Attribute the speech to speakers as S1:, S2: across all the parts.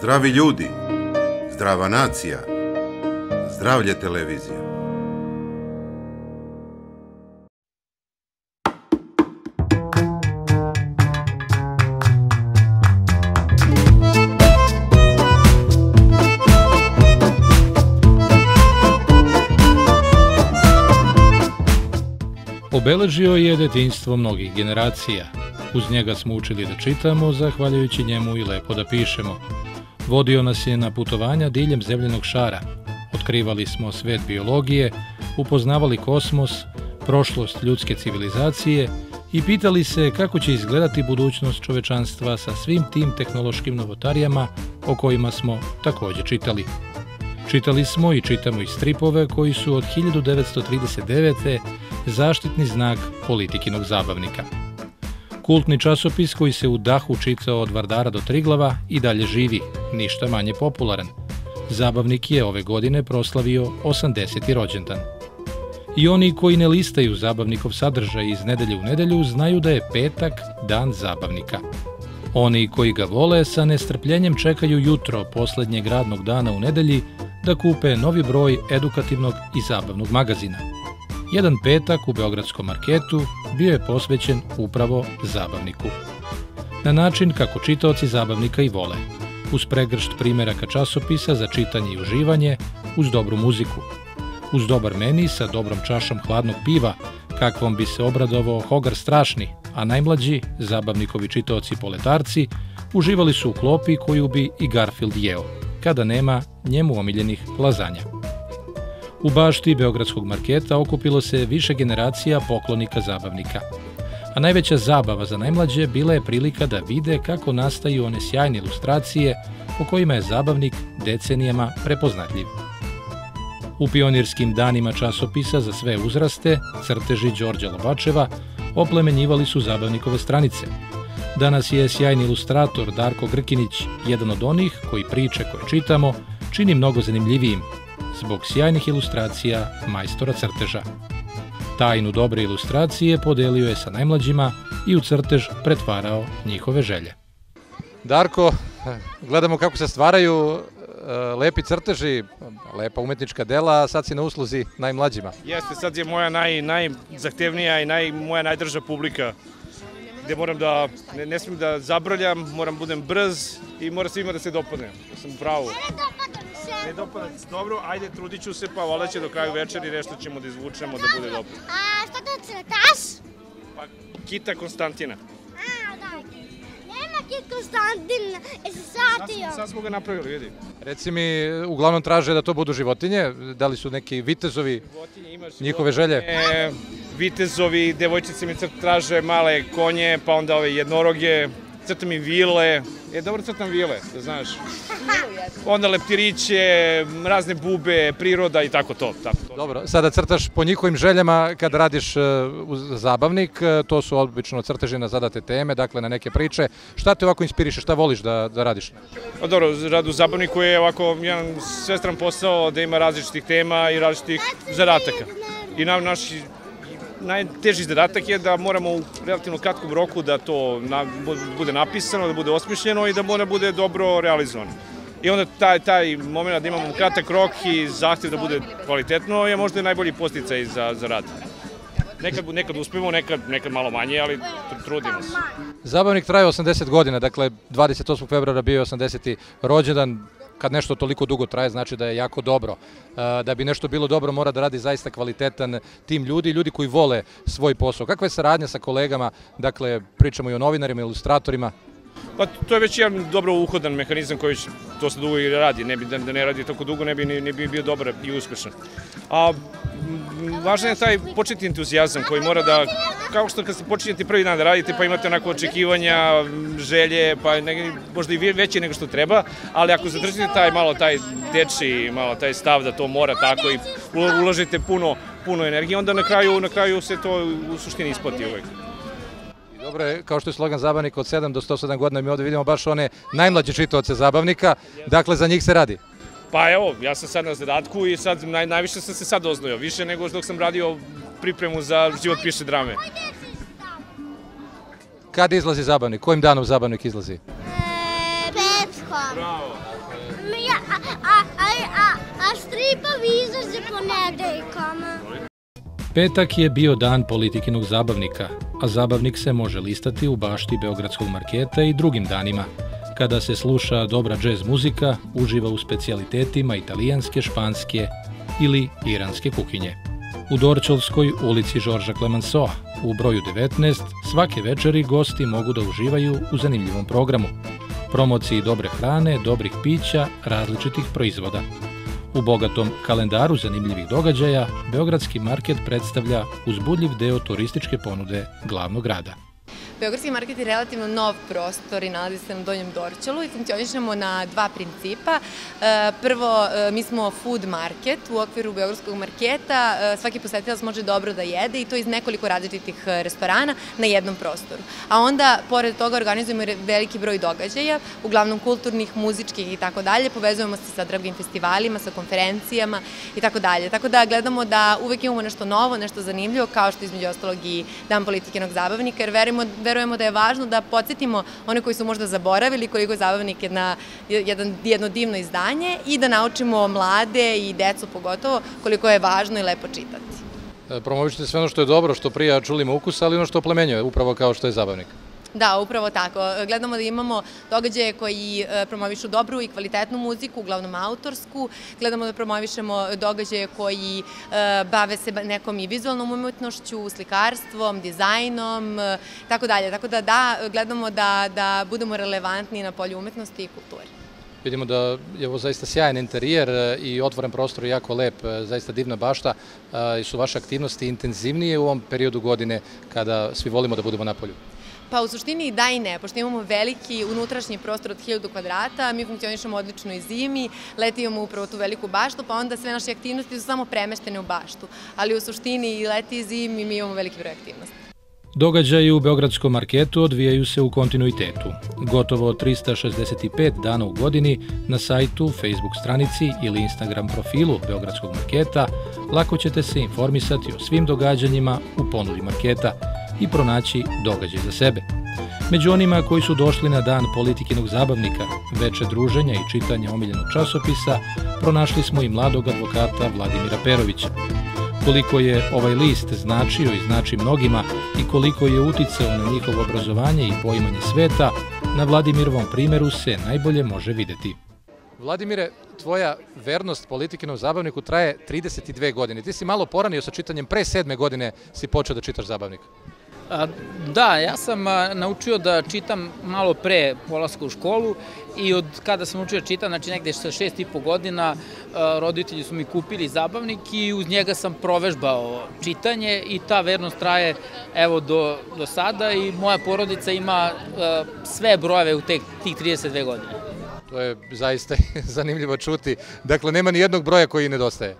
S1: Zdravi ljudi, zdrava nacija, zdravlje televizija.
S2: Obeležio je detinjstvo mnogih generacija. Uz njega smo učili da čitamo, zahvaljujući njemu i lepo da pišemo. Vodio nas je na putovanja diljem zemljenog šara. Otkrivali smo svet biologije, upoznavali kosmos, prošlost ljudske civilizacije i pitali se kako će izgledati budućnost čovečanstva sa svim tim tehnološkim novotarijama o kojima smo također čitali. Čitali smo i čitamo i stripove koji su od 1939. zaštitni znak Politikinog zabavnika. Kultni časopis koji se u dahu čitao od Vardara do Triglava i dalje živi, ništa manje popularan. Zabavnik je ove godine proslavio 80. rođendan. I oni koji ne listaju zabavnikov sadržaj iz nedelje u nedelju znaju da je petak dan zabavnika. Oni koji ga vole sa nestrpljenjem čekaju jutro poslednjeg radnog dana u nedelji da kupe novi broj edukativnog i zabavnog magazina. Jedan petak u beogradskom marketu bio je posvećen upravo zabavniku. Na način kako čitaoci zabavnika i vole, uz pregršt primeraka časopisa za čitanje i uživanje, uz dobru muziku, uz dobar meni sa dobrom čašom hladnog piva, kakvom bi se obradovao Hogar Strašni, a najmlađi, zabavnikovi čitaoci poletarci, uživali su u klopi koju bi i Garfield jeo, kada nema njemu omiljenih lazanja. U bašti beogradskog marketa okupilo se više generacija poklonika zabavnika. A najveća zabava za najmlađe bila je prilika da vide kako nastaju one sjajne ilustracije po kojima je zabavnik decenijama prepoznatljiv. U pionirskim danima časopisa za sve uzraste, crteži Đorđa Lobačeva oplemenjivali su zabavnikove stranice. Danas je sjajni ilustrator Darko Grkinić jedan od onih koji priče koje čitamo čini mnogo zanimljivijim, zbog sjajnih ilustracija majstora crteža. Tajnu dobre ilustracije podelio je sa najmlađima i u crtež pretvarao njihove želje.
S3: Darko, gledamo kako se stvaraju lepi crteži, lepa umetnička dela, a sad si na usluzi najmlađima.
S4: Jeste, sad je moja najzahtevnija i moja najdrža publika, gde moram da, ne smijem da zabrljam, moram budem brz i mora svima da se dopadne. Da sam u pravu. Ne dopada se dobro, ajde, trudit ću se, pa valjda će do kraju večeri nešto ćemo da izvučemo da bude dobro.
S5: A šta to crtaš?
S4: Pa, Kita Konstantina.
S5: A, da. Nema Kita Konstantina, jesi shvatio?
S4: Sad smo ga napravili, vidi.
S3: Reci mi, uglavnom traže da to budu životinje, da li su neki vitezovi njihove želje?
S4: Vitezovi, devojčice mi traže male konje, pa onda ove jednoroge, crtam i vile. Dobro crtam vile, da znaš. Onda leptiriće, razne bube, priroda i tako to.
S3: Dobro, sada crtaš po njihovim željama kad radiš zabavnik, to su obično crteži na zadate teme, dakle na neke priče. Šta te ovako inspiriše, šta voliš da radiš?
S4: Dobro, rad u zabavniku je ovako jedan svestran posao da ima različitih tema i različitih zadataka. I naš najteži zadatak je da moramo u relativno kratkom roku da to bude napisano, da bude osmišljeno i da mora bude dobro realizovano. I onda taj moment da imamo kratak rok i zahtjev da bude kvalitetno je možda najbolji podsticaj za rad. Nekad uspemo, nekad malo manje, ali trudimo se.
S3: Zabavnik traje 80 godina, dakle 28. februara bio je 80. rođendan. Kad nešto toliko dugo traje, znači da je jako dobro. Da bi nešto bilo dobro, mora da radi zaista kvalitetan tim ljudi koji vole svoj posao. Kakva je saradnja sa kolegama, dakle pričamo i o novinarima, ilustratorima?
S4: Pa to je već jedan dobro uhodan mehanizam koji to se dugo i radi, da ne radi tako dugo ne bi bio dobar i uspešan. A važan je taj početni entuzijazam koji mora da, kao što kad ste počinjete prvi dan da radite pa imate onako očekivanja, želje, pa možda i veće nego što treba, ali ako zadržite taj dečiji, malo taj stav da to mora tako i uložite puno energije, onda na kraju se to u suštini isplati uvek.
S3: Dobro je, kao što je slogan zabavnika od 7 do 107 godina, mi ovdje vidimo baš one najmlađe čitaoce zabavnika, dakle za njih se radi.
S4: Pa evo, ja sam sad na zadatku i sad najviše sam se sad oznojio, više nego dok sam radio pripremu za Život piše drame.
S3: Kad izlazi zabavnik? Kojim danom zabavnik izlazi?
S5: petkom.
S4: Bravo.
S5: A stripovi izlaze ponedeljkama.
S2: Petak je bio dan Politikinog zabavnika, a zabavnik se može listati u bašti Beogradskog marketa i drugim danima, kada se sluša dobra džez muzika, uživa u specijalitetima italijanske, španske ili iranske kuhinje. U Dorćolskoj ulici Žorža Clemenceaua u broju 19 svake večeri gosti mogu da uživaju u zanimljivom programu, promociji dobre hrane, dobrih pića, različitih proizvoda. U bogatom kalendaru zanimljivih događaja, Beogradski market predstavlja uzbudljiv deo turističke ponude glavnog grada.
S6: Beogradski market je relativno nov prostor i nalazi se na Donjem Dorćolu i funkcionišemo na dva principa. Prvo, mi smo food market u okviru Beogradskog marketa. Svaki posetilac može dobro da jede i to iz nekoliko različitih restorana na jednom prostoru. A onda, pored toga, organizujemo veliki broj događaja, uglavnom kulturnih, muzičkih i tako dalje. Povezujemo se sa drugim festivalima, sa konferencijama i tako dalje. Tako da gledamo da uvek imamo nešto novo, nešto zanimljivo, kao što između ostalog i Dan Politikinog zabavnika, jer verujemo da je važno da podsjetimo one koji su možda zaboravili koliko je zabavnik jedno divno izdanje i da naučimo mlade i decu pogotovo koliko je važno i lepo čitati.
S3: Promovišite sve ono što je dobro, što prija čulima ukus, ali ono što oplemenjuje, upravo kao što je zabavnik.
S6: Da, upravo tako. Gledamo da imamo događaje koji promovišu dobru i kvalitetnu muziku, uglavnom autorsku. Gledamo da promovišemo događaje koji bave se nekom i vizualnom umetnošću, slikarstvom, dizajnom, tako dalje. Tako da, gledamo da budemo relevantni na polju umetnosti i kulture.
S3: Vidimo da je ovo zaista sjajan interijer i otvoren prostor, jako lep, zaista divna bašta. I su vaše aktivnosti intenzivnije u ovom periodu godine kada svi volimo da budemo na polju?
S6: Pa u suštini da i ne, pošto imamo veliki unutrašnji prostor od 1000 kvadrata, mi funkcionišemo odlično i zimi, leti imamo upravo tu veliku baštu, pa onda sve naše aktivnosti su samo premeštene u baštu. Ali u suštini i leti i zimi mi imamo veliki broj aktivnosti.
S2: Događaji u Beogradskom marketu odvijaju se u kontinuitetu. Gotovo 365 dana u godini na sajtu, Facebook stranici ili Instagram profilu Beogradskog marketa lako ćete se informisati o svim događanjima u ponudi marketa i pronaći događaj za sebe. Među onima koji su došli na dan Politikinog zabavnika, veče druženja i čitanja omiljenog časopisa, pronašli smo i mladog advokata Vladimira Perovića. Koliko je ovaj list značio i znači mnogima i koliko je uticao na njihovo obrazovanje i poimanje sveta, na Vladimirovom primjeru se najbolje može videti.
S3: Vladimire, tvoja vernost Politikinom zabavniku traje 32 godine. Ti si malo poranio sa čitanjem, pre 7. godine si počeo da čitaš zabavnik.
S7: Da, ja sam naučio da čitam malo pre polaska u školu i od kada sam naučio da čitam, znači negde sa 6,5 godina, roditelji su mi kupili zabavnik i uz njega sam provežbao čitanje i ta vernost traje evo do sada i moja porodica ima sve brojeve u tih 32 godine.
S3: To je zaista zanimljivo čuti. Dakle, nema ni jednog broja koji nedostaje.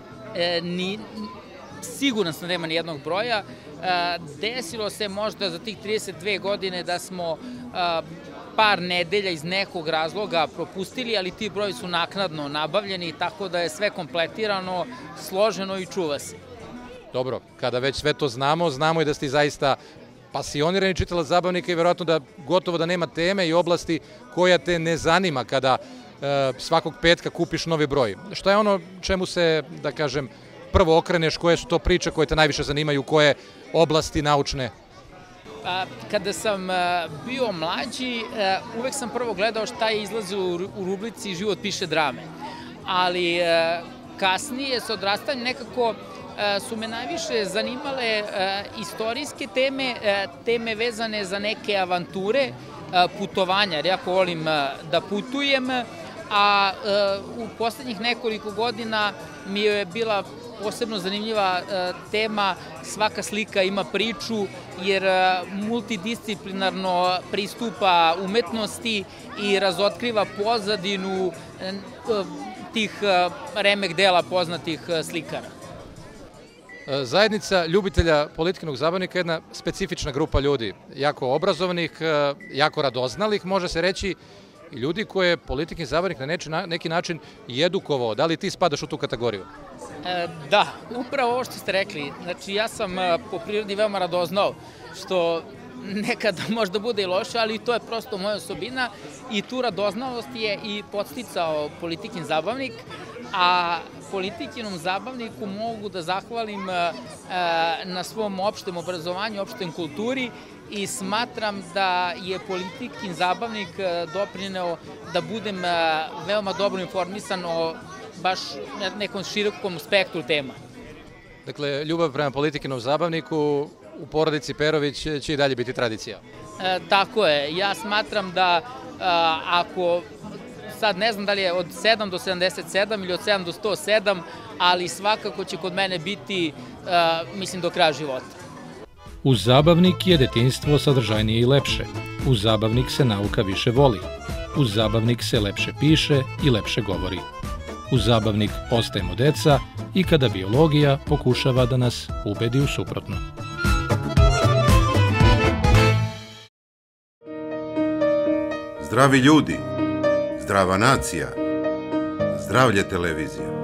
S7: Siguran sam da nema ni jednog broja. Desilo se možda za tih 32 godine da smo par nedelja iz nekog razloga propustili, ali ti broji su naknadno nabavljeni, tako da je sve kompletirano, složeno i čuva se.
S3: Dobro, kada već sve to znamo, znamo i da ste zaista pasionirani čitalac zabavnika i verovatno da gotovo da nema teme i oblasti koja te ne zanima kada svakog petka kupiš novi broj. Šta je ono čemu se, da kažem, prvo okreneš, koje su to priče koje te najviše zanimaju, koje oblasti naučne?
S7: Kada sam bio mlađi, uvek sam prvo gledao šta je izlazilo u rubrici Život piše drame. Ali kasnije sa odrastanjem nekako su me najviše zanimale istorijske teme, teme vezane za neke avanture, putovanja, jer jako volim da putujem, a u poslednjih nekoliko godina mi je bila posebno zanimljiva tema Svaka slika ima priču, jer multidisciplinarno pristupa umetnosti i razotkriva pozadinu tih remek dela poznatih slikara.
S3: Zajednica ljubitelja Politikinog zabavnika je jedna specifična grupa ljudi, jako obrazovanih, jako radoznalih, može se reći, i ljudi koje je Politikini zabavnik na neki način i edukovao. Da li ti spadaš u tu kategoriju?
S7: Da, upravo ovo što ste rekli. Znači, ja sam po prirodi veoma radoznao, što nekada možda bude i loše, ali to je prosto moja osobina i tu radoznalost je i podsticao Politikin zabavnik, a Politikinom zabavniku mogu da zahvalim na svom opštem obrazovanju, opštem kulturi i smatram da je Politikin zabavnik doprineo da budem veoma dobro informisan o baš nekom širokom spektru tema.
S3: Dakle, ljubav prema Politikinom zabavniku u porodici Perović će i dalje biti tradicija.
S7: Tako je. Ja smatram da ako, sad ne znam da li je od 7 do 77 ili od 7 do 107, ali svakako će kod mene biti, mislim, do kraja života.
S2: Uz zabavnik je detinjstvo sadržajnije i lepše. Uz zabavnik se nauka više voli. Uz zabavnik se lepše piše i lepše govori. Uz zabavnik ostajemo deca i kada biologija pokušava da nas ubedi u suprotno.
S1: Zdravi ljudi, zdrava nacija, zdravlje televizija.